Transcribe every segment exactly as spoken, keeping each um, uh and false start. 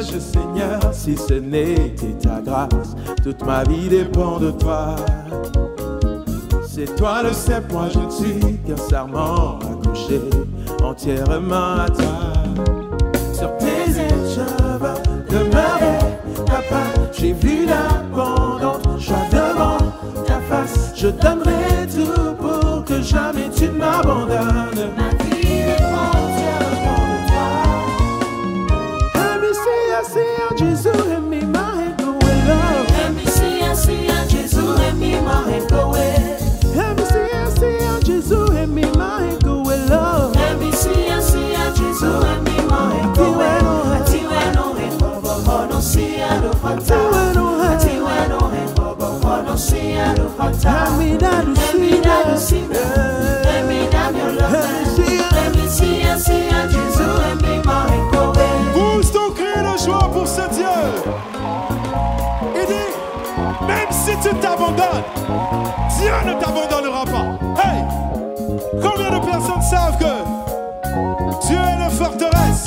je, Seigneur, si ce n'était ta grâce? Toute ma vie dépend de toi. C'est toi le cep, moi je ne suis qu'un serment accroché entièrement à toi. Sur tes ailes je veux demeurer, papa. J'ai vu l'abondance, joie devant ta face. Je donnerai tout pour que jamais tu ne m'abandonnes. Ma vie dépend entièrement de toi. Let me see, I see how Jesus and me, my head go away, love. Let me see, I see how Jesus and me, my head go away. Let me see, I see how Jesus and me, my head go away, love. Let me see, I see how Jesus and me, my head go away. Ati weno he bobo hono si ado fata. Ati weno he bobo hono si ado fata. Let me dadu si me, let me dadu your love. Let me see, I see how Jesus and me, my head go away. Pousse ton cri de joie pour ce Dieu. Il dit, même si tu t'abandonnes, Dieu ne t'abandonnera pas. Hey! Combien de personnes savent que Dieu est la forteresse?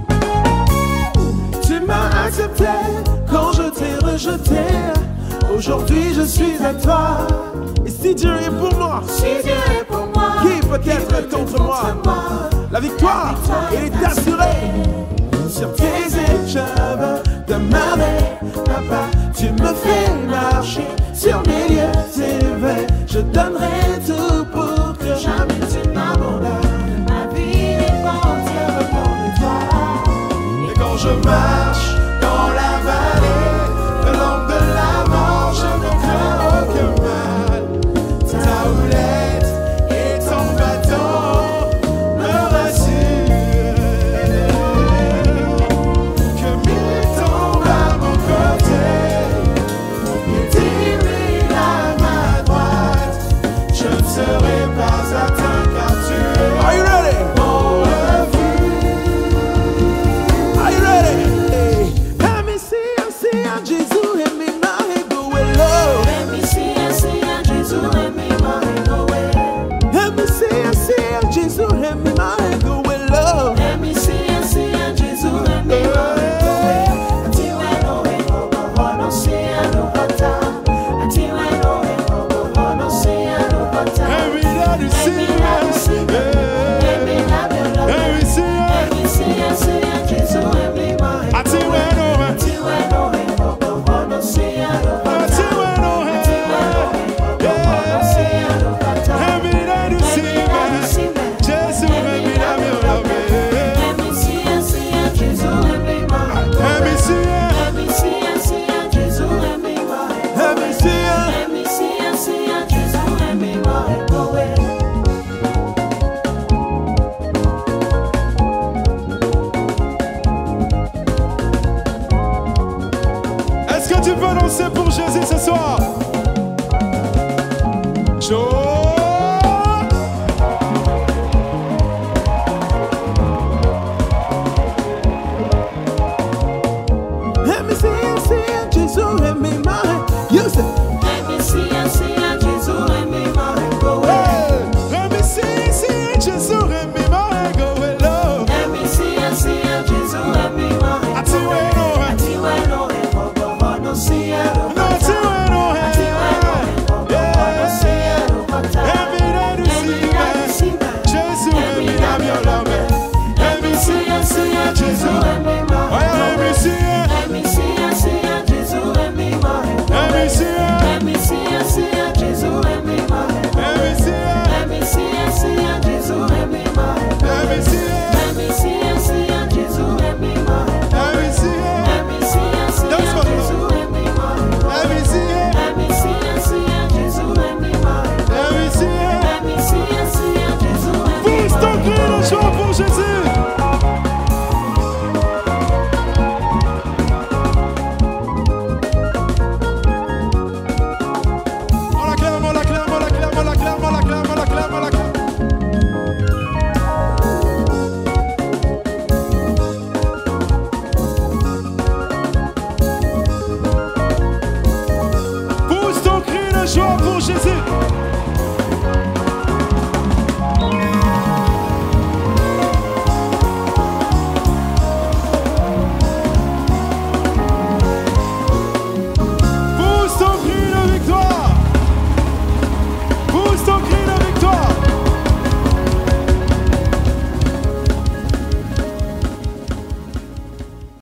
Tu m'as accepté quand je t'ai rejeté. Aujourd'hui je suis à toi. Et si Dieu est pour moi, Si Dieu est pour moi, qui peut être contre moi? La victoire est assurée. Sur tes ailes je veux demeurer, papa. Tu me fais marcher sur mes lieux élevés. Je donnerai tout pour